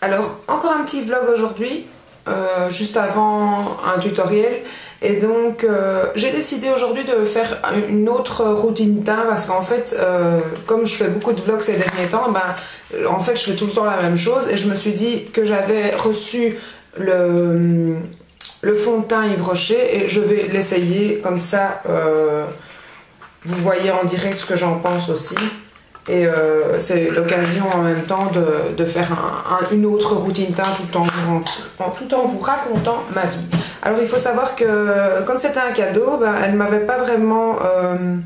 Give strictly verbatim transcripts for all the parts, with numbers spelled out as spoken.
Alors, encore un petit vlog aujourd'hui, euh, juste avant un tutoriel. Et donc, euh, j'ai décidé aujourd'hui de faire une autre routine teint parce qu'en fait, euh, comme je fais beaucoup de vlogs ces derniers temps, ben, en fait, je fais tout le temps la même chose. Et je me suis dit que j'avais reçu le, le fond de teint Yves Rocher et je vais l'essayer comme ça. Euh, vous voyez en direct ce que j'en pense aussi. Et euh, c'est l'occasion en même temps de, de faire un, un, une autre routine teint tout en, vous, en, tout en vous racontant ma vie. Alors il faut savoir que quand c'était un cadeau, ben, elle ne m'avait pas vraiment euh,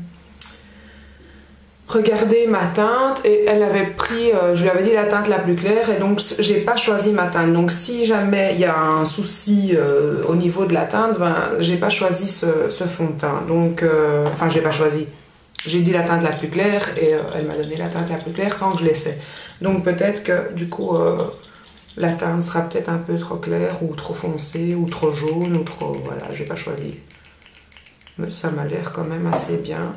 regardé ma teinte et elle avait pris, euh, je lui avais dit la teinte la plus claire et donc j'ai pas choisi ma teinte. Donc si jamais il y a un souci euh, au niveau de la teinte, ben, j'ai pas choisi ce, ce fond de teint. Donc, euh, enfin j'ai pas choisi. J'ai dit la teinte la plus claire et euh, elle m'a donné la teinte la plus claire sans que je l'essaie. Donc peut-être que du coup euh, la teinte sera peut-être un peu trop claire ou trop foncée ou trop jaune ou trop... Voilà, j'ai pas choisi. Mais ça m'a l'air quand même assez bien.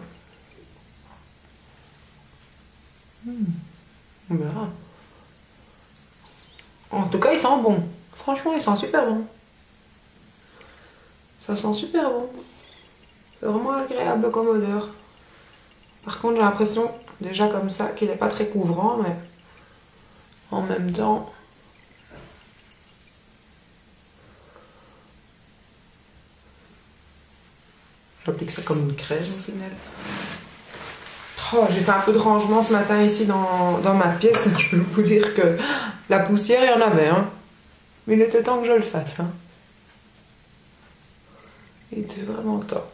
Hmm. On verra. En tout cas, il sent bon. Franchement, il sent super bon. Ça sent super bon. C'est vraiment agréable comme odeur. Par contre, j'ai l'impression, déjà comme ça, qu'il n'est pas très couvrant, mais en même temps... J'applique ça comme une crème au final. Oh, j'ai fait un peu de rangement ce matin ici dans, dans ma pièce. Je peux vous dire que la poussière, il y en avait. Hein. Mais il était temps que je le fasse. Hein. Il était vraiment temps.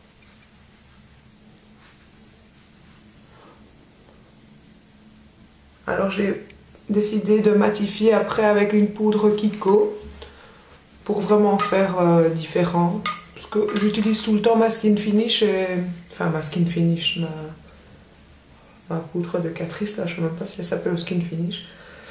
Alors j'ai décidé de matifier après avec une poudre Kiko pour vraiment faire euh, différent. Parce que j'utilise tout le temps ma Skin Finish et... Enfin ma Skin Finish, ma, ma poudre de Catrice là, je ne sais même pas si elle s'appelle Skin Finish.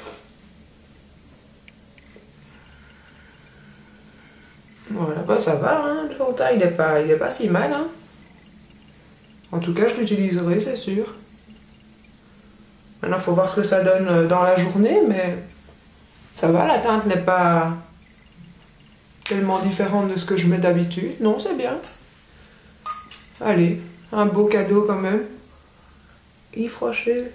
Voilà, bah ça va, hein, le fond de teint il n'est pas, il est pas si mal. Hein. En tout cas je l'utiliserai, c'est sûr. Maintenant, il faut voir ce que ça donne dans la journée, mais ça va, la teinte n'est pas tellement différente de ce que je mets d'habitude. Non, c'est bien. Allez, un beau cadeau quand même. Yves Rocher.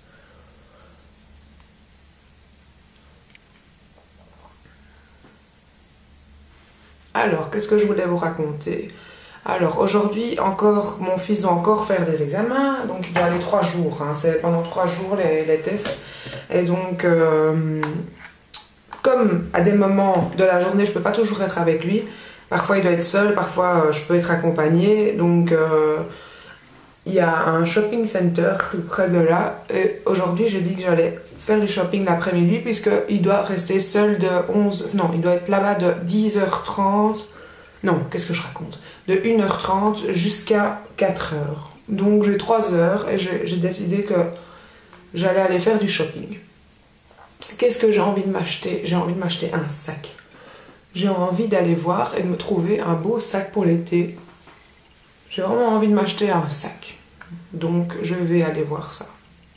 Alors, qu'est-ce que je voulais vous raconter ? Alors aujourd'hui encore, mon fils doit encore faire des examens, donc il doit aller trois jours, hein. C'est pendant trois jours les, les tests. Et donc, euh, comme à des moments de la journée, je peux pas toujours être avec lui, parfois il doit être seul, parfois euh, je peux être accompagnée, donc euh, il y a un shopping center tout près de là. Et aujourd'hui j'ai dit que j'allais faire du shopping l'après-midi puisqu'il doit rester seul de onze, non, il doit être là-bas de dix heures trente. Non, qu'est-ce que je raconte? De une heure trente jusqu'à quatre heures. Donc j'ai trois heures et j'ai décidé que j'allais aller faire du shopping. Qu'est-ce que j'ai envie de m'acheter? J'ai envie de m'acheter un sac. J'ai envie d'aller voir et de me trouver un beau sac pour l'été. J'ai vraiment envie de m'acheter un sac. Donc je vais aller voir ça.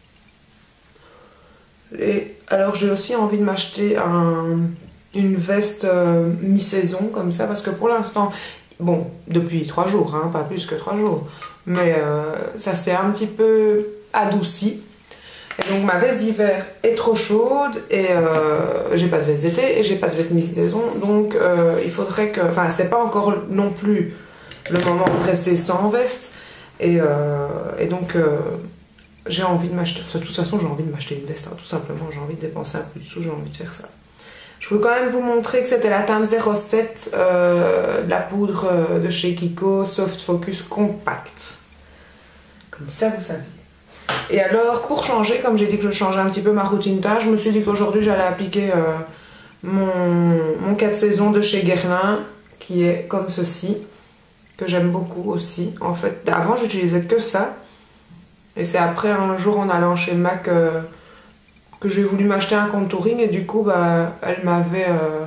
Et alors j'ai aussi envie de m'acheter un... une veste euh, mi-saison comme ça parce que pour l'instant, bon, depuis trois jours, hein, pas plus que trois jours, mais euh, ça s'est un petit peu adouci. Et donc ma veste d'hiver est trop chaude et euh, j'ai pas de veste d'été et j'ai pas de veste mi-saison, donc euh, il faudrait que, enfin c'est pas encore non plus le moment de rester sans veste et, euh, et donc euh, j'ai envie de m'acheter, de toute façon j'ai envie de m'acheter une veste, hein, tout simplement, j'ai envie de dépenser un peu de sous, j'ai envie de faire ça. Je veux quand même vous montrer que c'était la teinte zéro sept, euh, de la poudre de chez Kiko, Soft Focus Compact. Comme ça, vous savez. Et alors, pour changer, comme j'ai dit que je changeais un petit peu ma routine teint, je me suis dit qu'aujourd'hui, j'allais appliquer euh, mon, mon quatre saisons de chez Guerlain, qui est comme ceci, que j'aime beaucoup aussi. En fait, avant, j'utilisais que ça. Et c'est après, un jour, en allant chez MAC... Euh, que j'ai voulu m'acheter un contouring et du coup bah, elle m'avait euh,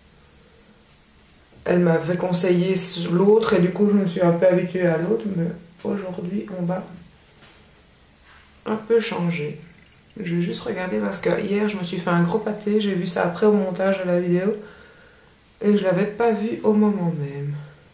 elle m'avait conseillé l'autre et du coup je me suis un peu habituée à l'autre, mais aujourd'hui on va un peu changer. Je vais juste regarder parce que hier je me suis fait un gros pâté, j'ai vu ça après au montage de la vidéo et je l'avais pas vu au moment même.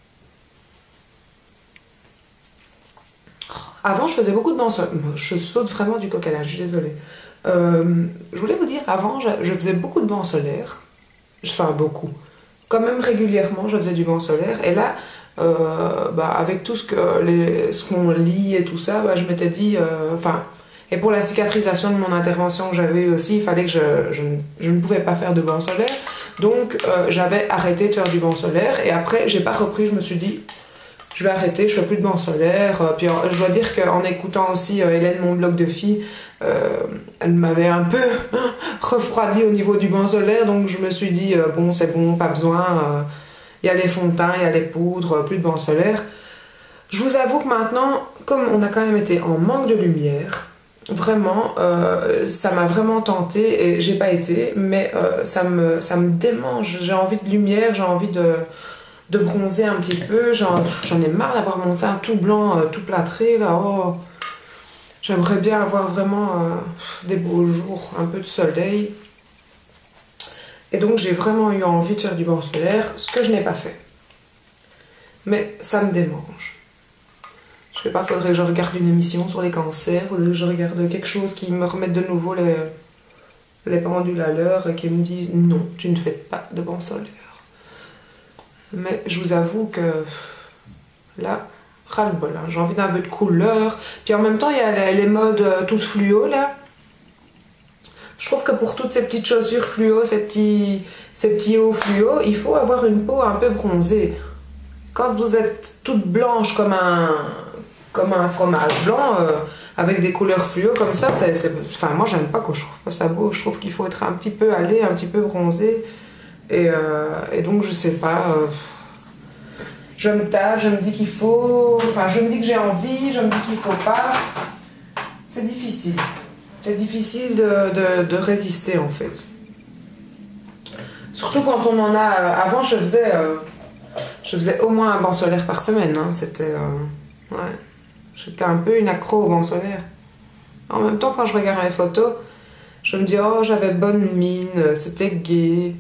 Avant je faisais beaucoup de bancs solaires, je saute vraiment du coq à l'âne, je suis désolée. Euh, je voulais vous dire, avant je, je faisais beaucoup de bancs solaires, enfin beaucoup, quand même régulièrement je faisais du banc solaire et là euh, bah, avec tout ce que les, ce qu'on lit et tout ça, bah, je m'étais dit, enfin euh, et pour la cicatrisation de mon intervention que j'avais eu aussi, il fallait que je, je, je ne pouvais pas faire de banc solaire, donc euh, j'avais arrêté de faire du banc solaire et après j'ai pas repris, je me suis dit je vais arrêter, je fais plus de banc solaire. Puis je dois dire qu'en écoutant aussi euh, Hélène, mon blog de filles, euh, elle m'avait un peu refroidi au niveau du banc solaire, donc je me suis dit euh, bon c'est bon, pas besoin, il euh, y a les fonds de teint, il y a les poudres, plus de banc solaire. Je vous avoue que maintenant, comme on a quand même été en manque de lumière, vraiment, euh, ça m'a vraiment tenté et j'ai pas été, mais euh, ça, me, ça me démange, j'ai envie de lumière, j'ai envie de... de bronzer un petit peu, j'en ai marre d'avoir mon teint tout blanc, euh, tout plâtré là. Oh. J'aimerais bien avoir vraiment euh, des beaux jours, un peu de soleil. Et donc j'ai vraiment eu envie de faire du banc solaire, ce que je n'ai pas fait. Mais ça me démange. Je sais pas, faudrait que je regarde une émission sur les cancers, faudrait que je regarde quelque chose qui me remette de nouveau les, les pendules à l'heure et qui me disent non, tu ne fais pas de banc solaire. Mais je vous avoue que là, ras-le-bol, hein. J'ai envie d'un peu de couleur. Puis en même temps, il y a les, les modes euh, toutes fluo là. Je trouve que pour toutes ces petites chaussures fluo, ces petits, ces petits hauts fluo, il faut avoir une peau un peu bronzée. Quand vous êtes toute blanche comme un, comme un fromage blanc, euh, avec des couleurs fluo comme ça, c'est, c'est, enfin moi j'aime pas quand je trouve pas ça beau. Je trouve qu'il faut être un petit peu allé, un petit peu bronzé. Et, euh, et donc je sais pas, euh, je me tâte, je me dis qu'il faut, enfin je me dis que j'ai envie, je me dis qu'il faut pas. C'est difficile, c'est difficile de, de, de résister en fait. Surtout quand on en a, avant je faisais, euh, je faisais au moins un banc solaire par semaine, hein. C'était, euh, ouais, j'étais un peu une accro au banc solaire. En même temps quand je regarde les photos, je me dis oh j'avais bonne mine, c'était gai.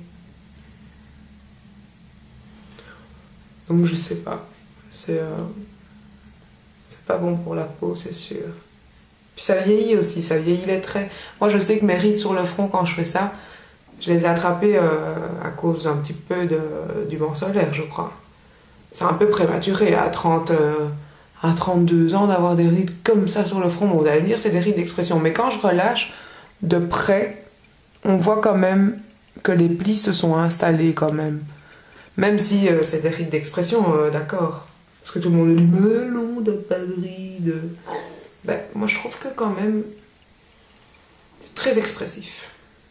Donc je sais pas, c'est euh, c'est pas bon pour la peau, c'est sûr. Puis ça vieillit aussi, ça vieillit les traits. Moi je sais que mes rides sur le front quand je fais ça, je les ai attrapées euh, à cause un petit peu de, du banc solaire, je crois. C'est un peu prématuré à trente, euh, à trente-deux ans d'avoir des rides comme ça sur le front. Bon, vous allez me dire c'est des rides d'expression, mais quand je relâche de près, on voit quand même que les plis se sont installés quand même. Même si euh, c'est des rides d'expression, euh, d'accord. Parce que tout le monde dit, mais non, t'as pas de rides. Ben, moi je trouve que quand même, c'est très expressif.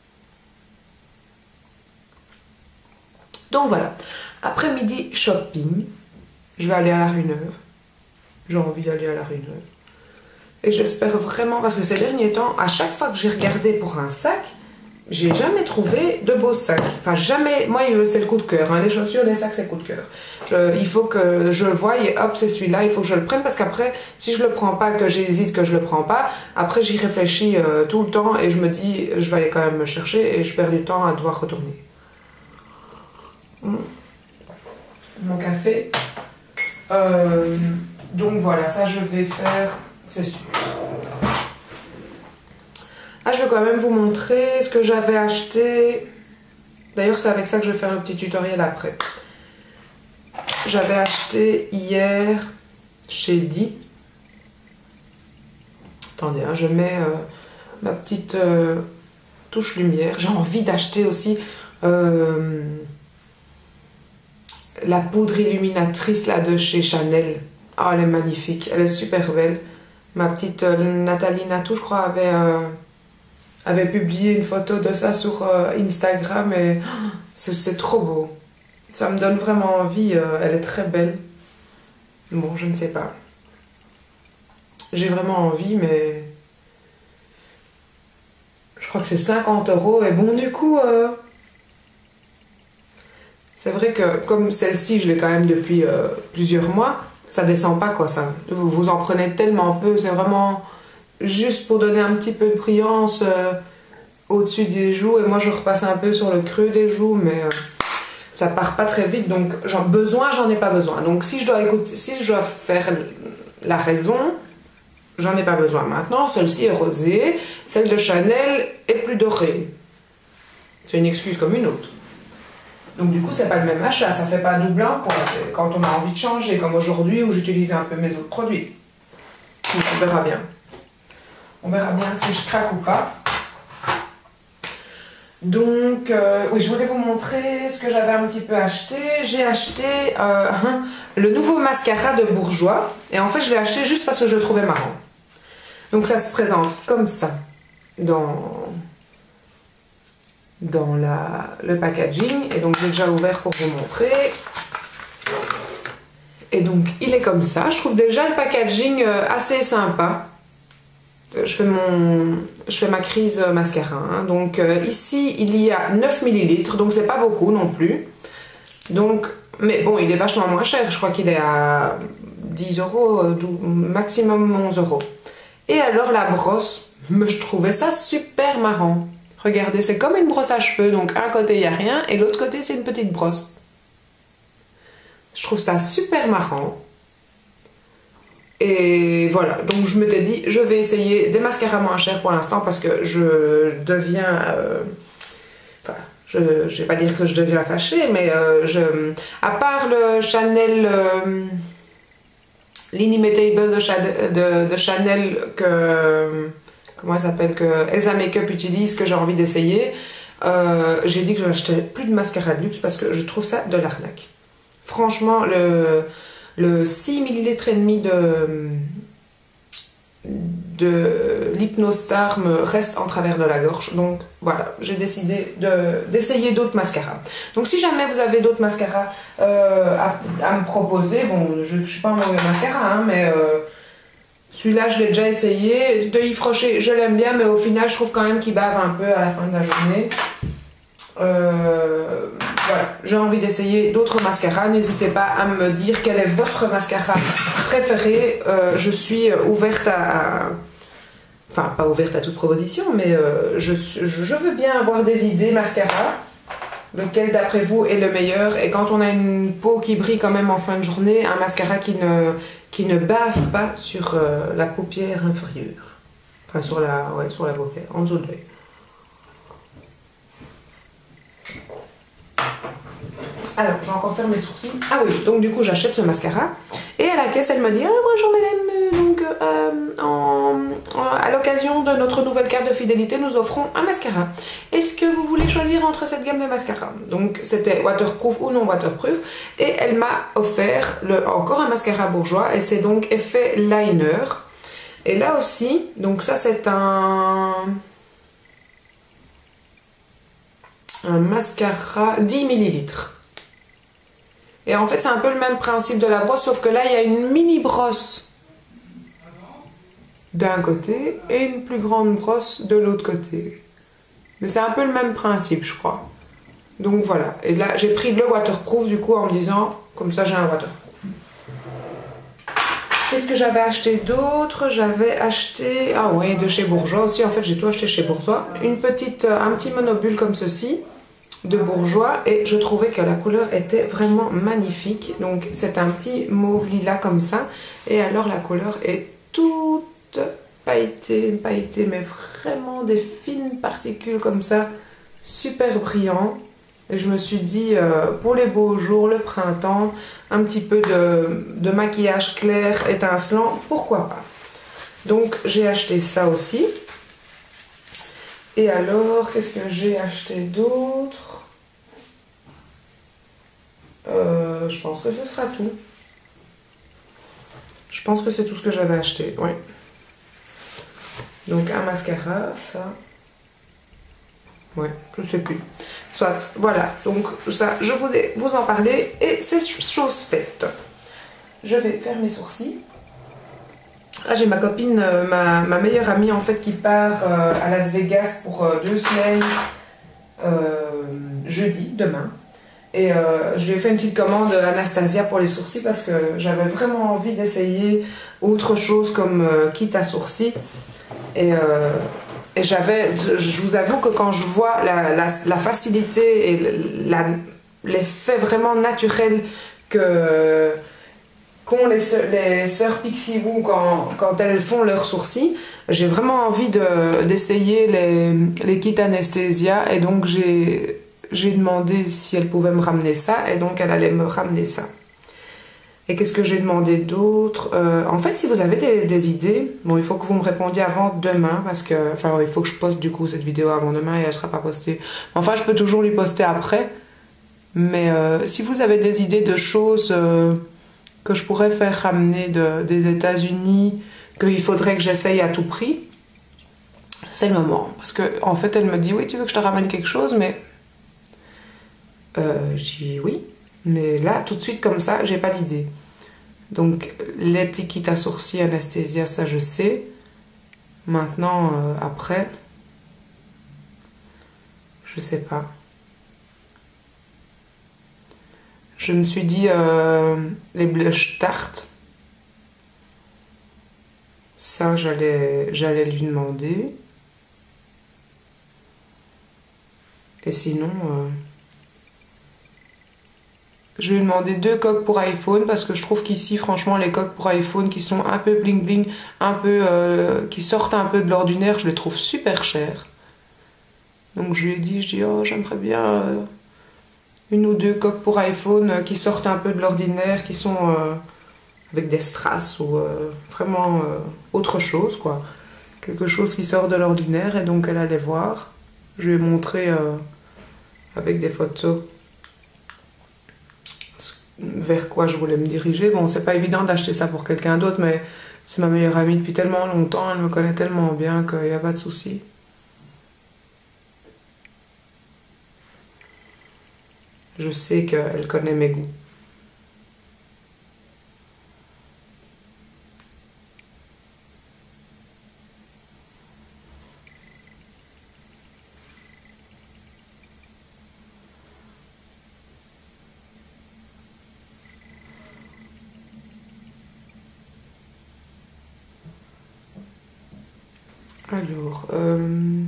Donc voilà, après-midi shopping, je vais aller à la Rue Neuve. J'ai envie d'aller à la Rue Neuve. Et j'espère vraiment, parce que ces derniers temps, à chaque fois que j'ai regardé pour un sac, j'ai jamais trouvé de beaux sacs. Enfin, jamais. Moi, c'est le coup de cœur. Hein. Les chaussures, les sacs, c'est le coup de cœur. Je, il faut que je le voie et hop, c'est celui-là. Il faut que je le prenne parce qu'après, si je le prends pas, que j'hésite, que je le prends pas, après, j'y réfléchis euh, tout le temps et je me dis, je vais aller quand même me chercher et je perds du temps à devoir retourner. Mmh. Mon café. Euh, donc voilà, ça, je vais faire, c'est sûr. Ah, je vais quand même vous montrer ce que j'avais acheté. D'ailleurs, c'est avec ça que je vais faire le petit tutoriel après. J'avais acheté hier chez Di. Attendez, hein, je mets euh, ma petite euh, touche lumière. J'ai envie d'acheter aussi euh, la poudre illuminatrice là, de chez Chanel. Oh, elle est magnifique. Elle est super belle. Ma petite euh, Nathalie Natou, je crois, avait... Euh, avait publié une photo de ça sur euh, Instagram et oh, c'est trop beau. Ça me donne vraiment envie, euh, elle est très belle. Bon, je ne sais pas. J'ai vraiment envie, mais je crois que c'est cinquante euros et bon, du coup, euh... c'est vrai que comme celle-ci, je l'ai quand même depuis euh, plusieurs mois, ça descend pas quoi, ça. Vous, vous en prenez tellement peu, c'est vraiment juste pour donner un petit peu de brillance euh, au-dessus des joues. Et moi je repasse un peu sur le creux des joues, mais euh, ça part pas très vite, donc j'en besoin, j'en ai pas besoin. Donc si je dois écouter, si je dois faire la raison, j'en ai pas besoin. Maintenant, celle-ci est rosée, celle de Chanel est plus dorée. C'est une excuse comme une autre. Donc du coup, c'est pas le même achat, ça fait pas double emploi. C'est quand on a envie de changer, comme aujourd'hui où j'utilise un peu mes autres produits. Donc, on verra bien. On verra bien si je craque ou pas. Donc, euh, oui, je voulais vous montrer ce que j'avais un petit peu acheté. J'ai acheté euh, le nouveau mascara de Bourjois. Et en fait, je l'ai acheté juste parce que je le trouvais marrant. Donc, ça se présente comme ça dans, dans la, le packaging. Et donc, j'ai déjà ouvert pour vous montrer. Et donc, il est comme ça. Je trouve déjà le packaging assez sympa. Je fais, mon, je fais ma crise mascara. Hein. Donc euh, ici, il y a neuf millilitres, donc c'est pas beaucoup non plus. Donc, mais bon, il est vachement moins cher. Je crois qu'il est à dix euros, maximum onze euros. Et alors la brosse, je trouvais ça super marrant. Regardez, c'est comme une brosse à cheveux. Donc un côté, il n'y a rien, et l'autre côté, c'est une petite brosse. Je trouve ça super marrant. Et voilà, donc je m'étais dit, je vais essayer des mascaras moins chers pour l'instant parce que je deviens... Euh, enfin, je ne vais pas dire que je deviens fâchée, mais euh, je, à part le Chanel... Euh, l'Inimitable de, de, de Chanel que... Comment elle s'appelle, que Elsa Makeup utilise, que j'ai envie d'essayer, euh, j'ai dit que je n'achetais plus de mascara de luxe parce que je trouve ça de l'arnaque. Franchement, le... Le six millilitres et demi de, de l'Hypnostar me reste en travers de la gorge. Donc voilà, j'ai décidé d'essayer d'autres mascaras. Donc si jamais vous avez d'autres mascaras euh, à, à me proposer, bon, je ne suis pas un mauvais mascara, hein, mais euh, celui-là je l'ai déjà essayé. De Yves Rocher, je l'aime bien, mais au final je trouve quand même qu'il bave un peu à la fin de la journée. Euh, voilà, j'ai envie d'essayer d'autres mascaras. N'hésitez pas à me dire quel est votre mascara préféré. Euh, je suis ouverte à, à... Enfin, pas ouverte à toute proposition, mais euh, je, je veux bien avoir des idées mascara. Lequel d'après vous est le meilleur? Et quand on a une peau qui brille quand même en fin de journée, un mascara qui ne, qui ne bave pas sur euh, la paupière inférieure. Enfin, sur la, ouais, sur la paupière, en dessous de l'œil. Alors, j'ai encore fait mes sourcils. Ah oui, donc du coup, j'achète ce mascara. Et à la caisse, elle me dit ah, bonjour madame, donc euh, en, en, à l'occasion de notre nouvelle carte de fidélité, nous offrons un mascara. Est-ce que vous voulez choisir entre cette gamme de mascara? Donc, c'était waterproof ou non waterproof. Et elle m'a offert le, encore un mascara Bourjois. Et c'est donc effet liner. Et là aussi, donc ça, c'est un. Un mascara dix millilitres. Et en fait, c'est un peu le même principe de la brosse, sauf que là, il y a une mini brosse d'un côté et une plus grande brosse de l'autre côté. Mais c'est un peu le même principe, je crois. Donc voilà. Et là, j'ai pris le waterproof, du coup, en me disant, comme ça, j'ai un waterproof. Qu'est-ce que j'avais acheté d'autre? J'avais acheté... Ah oui, de chez Bourjois aussi. En fait, j'ai tout acheté chez Bourjois. Une petite, un petit monobule comme ceci, de Bourjois. Et je trouvais que la couleur était vraiment magnifique. Donc, c'est un petit mauve lilas comme ça. Et alors, la couleur est toute pailletée, pailletée, mais vraiment des fines particules comme ça. Super brillant. Et je me suis dit, euh, pour les beaux jours, le printemps, un petit peu de, de maquillage clair, étincelant, pourquoi pas. Donc, j'ai acheté ça aussi. Et alors, qu'est-ce que j'ai acheté d'autre? euh, Je pense que ce sera tout. Je pense que c'est tout ce que j'avais acheté, oui. Donc, un mascara, ça... Ouais, je sais plus. Soit, voilà. Donc ça, je voulais vous en parler et c'est chose faite. Je vais faire mes sourcils. Là, j'ai ma copine, euh, ma, ma meilleure amie en fait, qui part euh, à Las Vegas pour euh, deux semaines euh, jeudi, demain. Et euh, je lui ai fait une petite commande Anastasia pour les sourcils parce que j'avais vraiment envie d'essayer autre chose comme euh, kit à sourcils. Et, euh, et j'avais, je vous avoue que quand je vois la, la, la facilité et l'effet vraiment naturel que qu'ont les, les sœurs Pixie Woo quand, quand elles font leurs sourcils, j'ai vraiment envie d'essayer de, les, les kits Anastasia, et donc j'ai j'ai demandé si elle pouvait me ramener ça, et donc elle allait me ramener ça. Et qu'est-ce que j'ai demandé d'autre? euh, En fait, si vous avez des, des idées, bon, il faut que vous me répondiez avant demain, parce que, enfin, il faut que je poste du coup cette vidéo avant demain et elle sera pas postée. Enfin, je peux toujours lui poster après, mais euh, si vous avez des idées de choses euh, que je pourrais faire ramener de, des États-Unis, qu'il faudrait que j'essaye à tout prix, c'est le moment. Parce que en fait, elle me dit oui, tu veux que je te ramène quelque chose, mais euh, je dis oui, mais là, tout de suite comme ça, j'ai pas d'idée. Donc les petits kits à sourcils Anastasia, ça je sais. Maintenant, euh, après, je sais pas. Je me suis dit euh, les blush Tarte. Ça, j'allais j'allais lui demander. Et sinon, euh, je vais lui demander deux coques pour iPhone, parce que je trouve qu'ici, franchement, les coques pour iPhone qui sont un peu bling bling, un peu, euh, qui sortent un peu de l'ordinaire, je les trouve super chères. Donc je lui ai dit, je dis, oh, j'aimerais bien euh, une ou deux coques pour iPhone euh, qui sortent un peu de l'ordinaire, qui sont euh, avec des strass ou euh, vraiment euh, autre chose, quoi. Quelque chose qui sort de l'ordinaire, et donc elle allait voir. Je lui ai montré euh, avec des photos vers quoi je voulais me diriger. Bon, c'est pas évident d'acheter ça pour quelqu'un d'autre, mais c'est ma meilleure amie depuis tellement longtemps, elle me connaît tellement bien qu'il n'y a pas de souci. Je sais qu'elle connaît mes goûts. Alors, euh...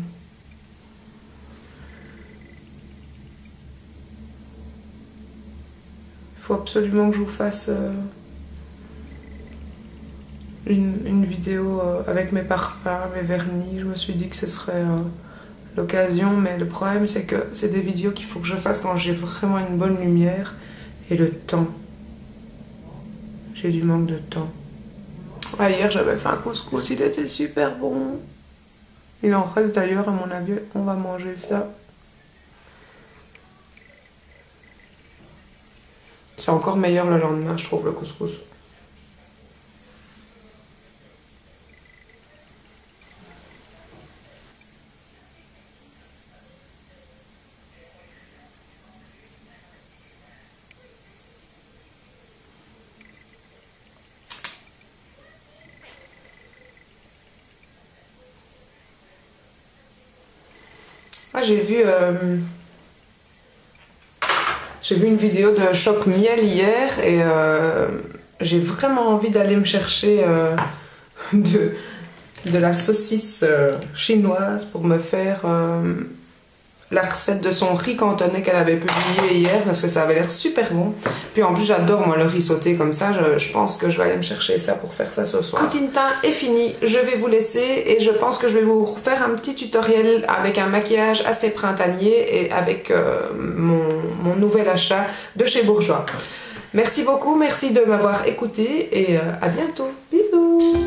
il faut absolument que je vous fasse euh, une, une vidéo euh, avec mes parfums, mes vernis. Je me suis dit que ce serait euh, l'occasion, mais le problème c'est que c'est des vidéos qu'il faut que je fasse quand j'ai vraiment une bonne lumière et le temps. J'ai du manque de temps. Ah, hier j'avais fait un couscous, il était super bon. Il en reste d'ailleurs, à mon avis, on va manger ça. C'est encore meilleur le lendemain, je trouve, le couscous. Ah, j'ai vu... Euh... J'ai vu une vidéo de Choc Miel hier, et euh, j'ai vraiment envie d'aller me chercher euh, de, de la saucisse euh, chinoise pour me faire euh, la recette de son riz cantonais qu'elle avait publié hier, parce que ça avait l'air super bon. Puis en plus j'adore moi le riz sauté comme ça, je, je pense que je vais aller me chercher ça pour faire ça ce soir. Tout teint est fini, je vais vous laisser, et je pense que je vais vous faire un petit tutoriel avec un maquillage assez printanier et avec euh, mon, mon nouvel achat de chez Bourjois. Merci beaucoup, merci de m'avoir écouté, et euh, à bientôt. Bisous.